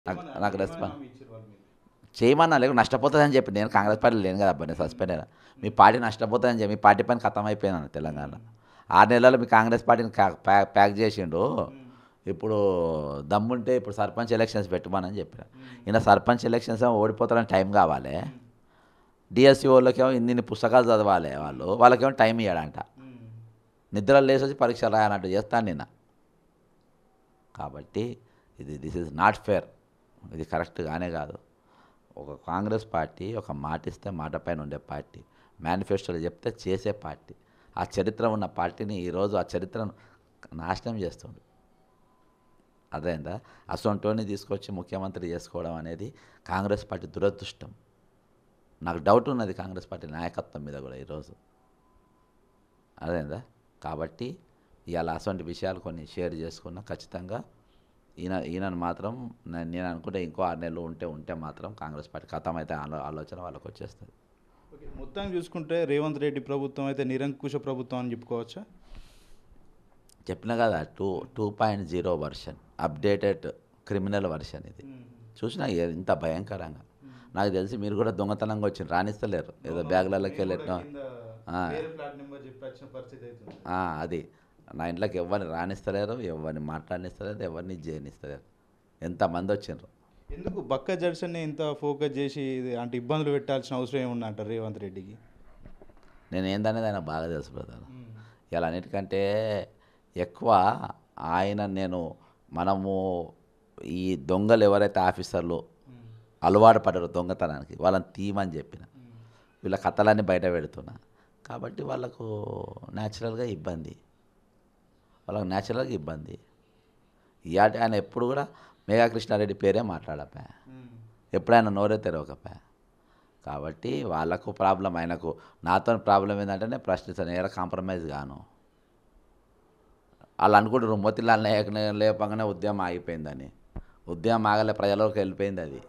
నాకు రెస్పాన్స్ చేయమన్నా లేక నష్టపోతుందని చెప్పి నేను కాంగ్రెస్ పార్టీ లేను కదా అబ్బా నేను సస్పెండ్ అయినా మీ పార్టీ నష్టపోతుందని చెప్పి మీ పార్టీ పని ఖతం అయిపోయినాను తెలంగాణ 6 నెలల్లో మీ కాంగ్రెస్ పార్టీని ప్యాక్ చేసిండు ఇప్పుడు దమ్ముంటే ఇప్పుడు సర్పంచ్ ఎలక్షన్స్ పెట్టమని చెప్పిన ఈయన సర్పంచ్ ఎలక్షన్స్ ఓడిపోతారని టైం కావాలి డిఎస్సి వాళ్ళకేమో ఇన్ని పుస్తకాలు చదవాలి వాళ్ళకేమో టైం ఇవ్వడంట నిద్రలు లేచి వచ్చి పరీక్షలు రాయాలంటూ చేస్తాను నిన్న కాబట్టి దిస్ ఈజ్ నాట్ ఫేర్ ఇది కరెక్ట్గానే కాదు ఒక కాంగ్రెస్ పార్టీ ఒక మాట ఇస్తే మాట పైన ఉండే పార్టీ మేనిఫెస్టోలో చెప్తే చేసే పార్టీ ఆ చరిత్ర ఉన్న పార్టీని ఈరోజు ఆ చరిత్రను నాశనం చేస్తుంది అదేందా అసొంటోని తీసుకొచ్చి ముఖ్యమంత్రి చేసుకోవడం అనేది కాంగ్రెస్ పార్టీ దురదృష్టం నాకు డౌట్ ఉన్నది కాంగ్రెస్ పార్టీ నాయకత్వం మీద కూడా ఈరోజు అదేందా కాబట్టి ఇవాళ అటువంటి విషయాలు కొన్ని షేర్ చేసుకున్నా ఖచ్చితంగా ఈయనను మాత్రం నేను అనుకుంటే ఇంకో 6 నెలలు ఉంటే మాత్రం కాంగ్రెస్ పార్టీ ఖతం అయితే ఆలోచన వాళ్ళకి వచ్చేస్తుంది మొత్తం చూసుకుంటే రేవంత్ రెడ్డి ప్రభుత్వం అయితే నిరంకుశ ప్రభుత్వం అని చెప్పుకోవచ్చా చెప్పిన కదా 2.0 వర్షన్ అప్డేటెడ్ క్రిమినల్ వర్షన్ ఇది చూసినా ఇంత భయంకరంగా నాకు తెలిసి మీరు కూడా దొంగతనంగా వచ్చి రాణిస్తలేరు ఏదో బ్యాగులలోకి వెళ్ళటం అది నా ఇంట్లోకి ఎవరిని రాణిస్తలేరు ఎవరిని మాట్లాడిస్తలేరు ఎవరిని చేయనిస్తలేరు ఎంతమంది వచ్చిండ్రు ఎందుకు బక్క జడ్సన్ని ఇంత ఫోకస్ చేసి అంటే ఇబ్బందులు పెట్టాల్సిన అవసరం ఏముంది అంటారు రేవంత్ రెడ్డికి నేను ఏందనేది ఆయన బాగా తెలుసు బ్రదర్ ఇలా అన్నిటికంటే ఎక్కువ మనము ఈ దొంగలు ఎవరైతే ఆఫీసర్లు అలవాటు పడ్డారు దొంగతనానికి వాళ్ళని తీయమని చెప్పిన వీళ్ళ కథలన్నీ బయట పెడుతున్నా కాబట్టి వాళ్ళకు న్యాచురల్గా ఇబ్బంది ఇయాటి ఆయన ఎప్పుడు కూడా మేఘా కృష్ణారెడ్డి పేరే మాట్లాడపా ఎప్పుడైనా నోరే తెరవకపా కాబట్టి వాళ్ళకు ప్రాబ్లం ఆయనకు నాతో ప్రాబ్లం ఏంటంటే నేను ప్రశ్నిస్తాను ఏదో కాంప్రమైజ్ గాను వాళ్ళు అనుకుంటారు మొత్తిలాల్ లేపంగానే ఉద్యమం ఆగిపోయిందని ఉద్యమం ఆగలే ప్రజలకు వెళ్ళిపోయింది అది